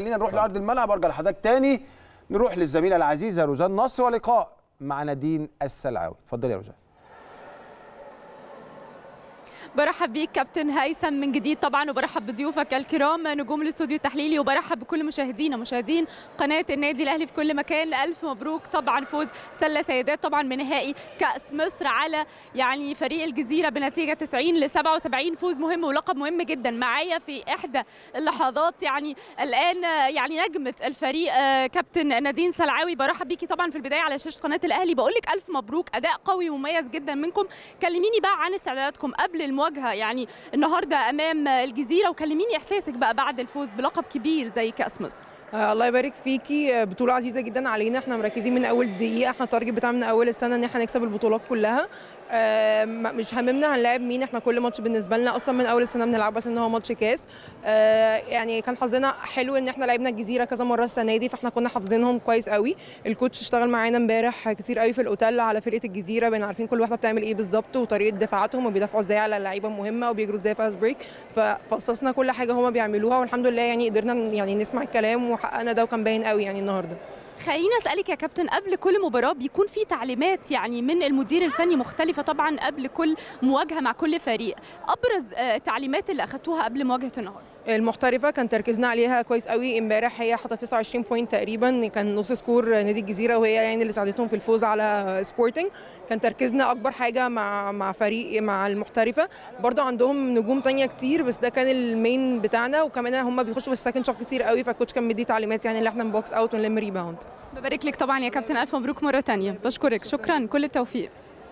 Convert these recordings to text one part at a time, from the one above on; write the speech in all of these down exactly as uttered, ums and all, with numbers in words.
خلينا نروح لارض الملعب، ارجع لحضرتك تاني. نروح للزميله العزيزه روزان نصر ولقاء مع نادين السلعاوي. اتفضلي يا روزان. برحب بيك كابتن هيثم من جديد طبعا، وبرحب بضيوفك الكرام نجوم الاستوديو التحليلي، وبرحب بكل مشاهدينا مشاهدين قناه النادي الاهلي في كل مكان. الف مبروك طبعا فوز سله سيدات طبعا بنهائي كاس مصر على يعني فريق الجزيره بنتيجه تسعين لسبعة وسبعين. فوز مهم ولقب مهم جدا. معايا في احدى اللحظات يعني الان يعني نجمه الفريق كابتن نادين سلعاوي. برحب بيكي طبعا في البدايه على شاشه قناه الاهلي، بقول لك الف مبروك، اداء قوي ومميز جدا منكم. كلميني بقى عن استعداداتكم قبل المواجهه يعني النهارده امام الجزيره، وكلميني احساسك بقى بعد الفوز بلقب كبير زي كاس مصر. آه الله يبارك فيكي، بطوله عزيزه جدا علينا. احنا مركزين من اول دقيقه، احنا التارجت بتاعنا من اول السنه ان احنا نكسب البطولات كلها. آه مش هممنا هنلاعب مين، احنا كل ماتش بالنسبه لنا اصلا من اول السنه بنلعب بس ان هو ماتش كاس. آه يعني كان حظنا حلو ان احنا لعبنا الجزيره كذا مره السنه دي، فاحنا كنا حافظينهم كويس قوي. الكوتش اشتغل معانا امبارح كتير قوي في الاوتيل على فرقه الجزيره، بقينا عارفين كل واحده بتعمل ايه بالظبط وطريقه دفاعاتهم وبيدافعوا ازاي على اللعيبه المهمه وبيجروا ازاي فاست بريك. ففصصنا كل حاجه هما بيعملوها والحمد لله يعني قدرنا يعني نسمع الكلام وحققنا ده، وكان باين قوي يعني النهارده. خليني اسالك يا كابتن، قبل كل مباراه بيكون في تعليمات يعني من المدير الفني مختلفه طبعا قبل كل مواجهه مع كل فريق، ابرز التعليمات اللي اخذتوها قبل مواجهه النهارده؟ المحترفه كان تركيزنا عليها كويس قوي. امبارح هي حاطه تسعة وعشرين بوينت تقريبا، كان نص سكور نادي الجزيره، وهي يعني اللي ساعدتهم في الفوز على سبورتنج. كان تركيزنا اكبر حاجه مع مع فريق مع المحترفه. برضو عندهم نجوم تانية كتير بس ده كان المين بتاعنا، وكمان هم بيخشوا بالسكند شوت كتير قوي، فالكوتش كان مدي تعليمات يعني اللي احنا نبوكس اوت ونلم ريباوند. ببارك لك طبعا يا كابتن، الف مبروك مره ثانيه. بشكرك، شكرا، كل التوفيق.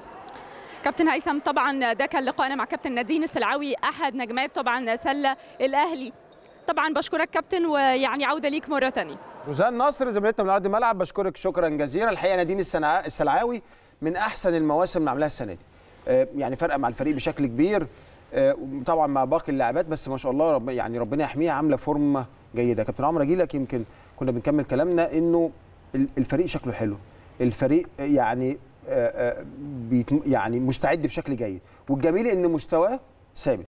كابتن هيثم طبعا ده كان لقائنا مع كابتن نادين السلعاوي احد نجمات طبعا سله الاهلي. طبعا بشكرك كابتن، ويعني عوده ليك مره ثانيه. روزان نصر زميلتنا من ارض الملعب، بشكرك شكرا جزيلا. الحقيقه نادين السلعاوي من احسن المواسم اللي عملها السنه دي، يعني فرقه مع الفريق بشكل كبير طبعا مع باقي اللاعبات، بس ما شاء الله رب يعني ربنا يحميها، عامله فورمه جيده. كابتن عمرو اجي لك، يمكن كنا بنكمل كلامنا انه الفريق شكله حلو، الفريق يعني يعني مستعد بشكل جيد، والجميل ان مستواه ثابت.